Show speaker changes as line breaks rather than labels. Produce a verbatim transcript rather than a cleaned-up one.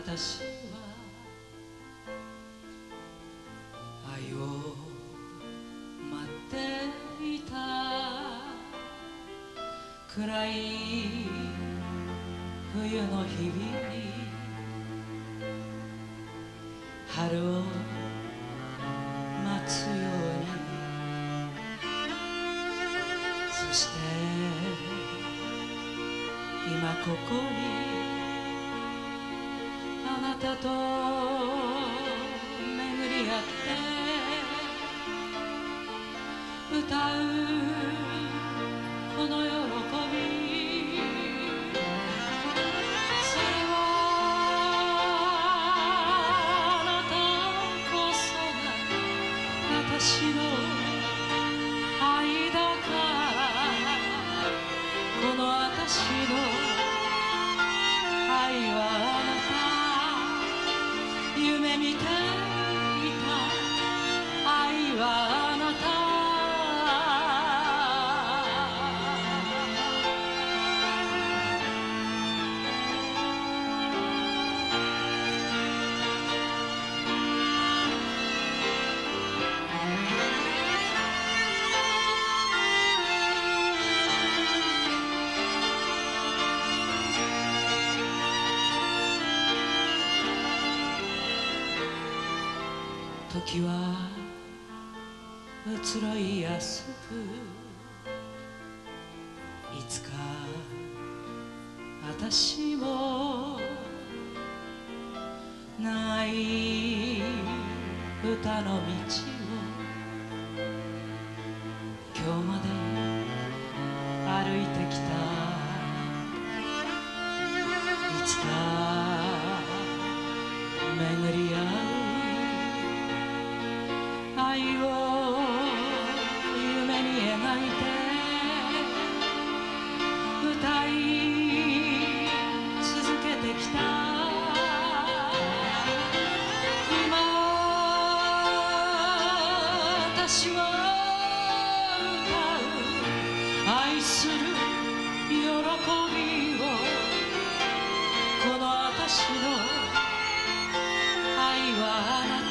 私は愛を待っていた。暗い冬の日々に春を待つように。そして今ここにあなたと巡り合って歌うこの喜び、それはあなたこそが私の愛だから。この私の愛はあなた、夢見ていた愛はあなた。時は移ろいやすく、いつか私も長い歌の道を今日まで歩いてきた。いつか巡り合う愛を夢に描いて歌い続けてきた。今私は歌う愛する喜びを。この私の愛はあなた